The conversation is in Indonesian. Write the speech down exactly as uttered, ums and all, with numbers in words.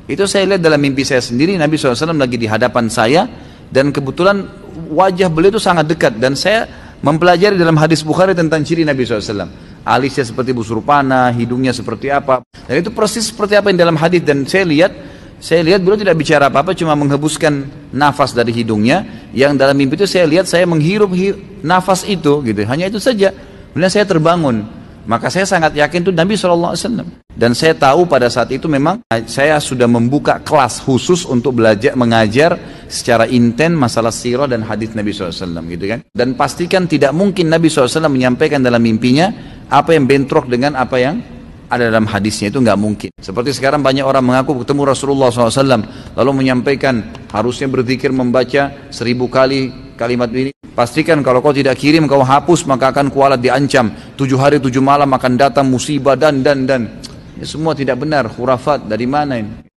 Itu saya lihat dalam mimpi saya sendiri, Nabi shallallahu alaihi wasallam lagi di hadapan saya, dan kebetulan wajah beliau itu sangat dekat, dan saya mempelajari dalam hadis Bukhari tentang ciri Nabi shallallahu alaihi wasallam. Alisnya seperti busur panah, hidungnya seperti apa, dan itu persis seperti apa yang dalam hadis. Dan saya lihat, saya lihat beliau tidak bicara apa-apa, cuma menghembuskan nafas dari hidungnya, yang dalam mimpi itu saya lihat saya menghirup nafas itu, gitu. Hanya itu saja. Kemudian saya terbangun. Maka saya sangat yakin itu Nabi shallallahu alaihi wasallam. Dan saya tahu pada saat itu memang saya sudah membuka kelas khusus untuk belajar mengajar secara inten masalah sirah dan hadis Nabi shallallahu alaihi wasallam, gitu kan. Dan pastikan tidak mungkin Nabi shallallahu alaihi wasallam menyampaikan dalam mimpinya apa yang bentrok dengan apa yang ada dalam hadisnya, itu nggak mungkin. Seperti sekarang banyak orang mengaku ketemu Rasulullah shallallahu alaihi wasallam lalu menyampaikan harusnya berzikir membaca seribu kali kalimat ini. Pastikan kalau kau tidak kirim, kau hapus, maka akan kualat diancam. Tujuh hari tujuh malam akan datang musibah dan dan dan. Ya, semua tidak benar, khurafat. Dari mana ini?